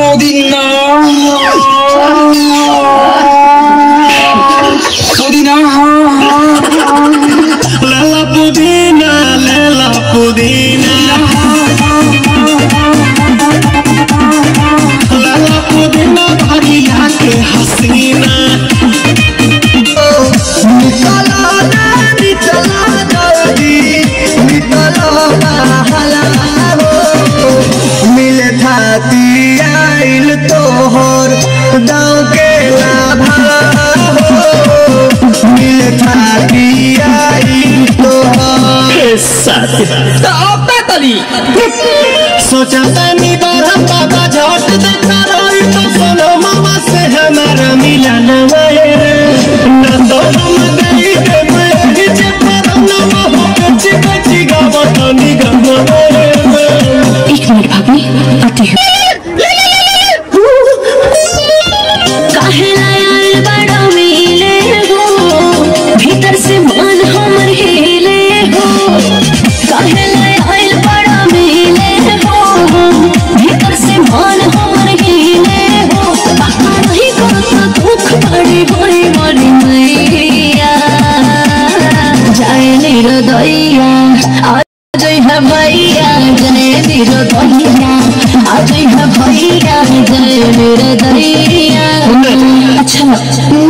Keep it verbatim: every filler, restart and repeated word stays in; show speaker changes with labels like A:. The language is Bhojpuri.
A: पुदीना पुदीना
B: लेला पुदीना लेला पुदीना लेला पुदीना भरिया के हसीना निकला ना निकला जल्दी निकला हला मिले थाती आइल तोहर दाव के लाभा मिले थाती आइल तोहर सोचा तनी बरम बाबा झट देखा रही तो सोनो मामा से हमारा मिला नवाए न तो हम गई के मेरी चपरम न हो बच्ची बच्ची गावा तनी गंगवाए
C: एक मिनट भाभी आती हूँ। काहे लायल बड़ा मिले हो भीतर से मन हमर हिले हो काहे लायल बड़ा मिले हो भीतर से मन हमर हिले हो बाहर नहीं करता दुख बड़ी बड़ी बड़ी मैया जाए निरदैया जय है भैया जय मेरे दैया आज है भैया जय मेरे दैया। अच्छा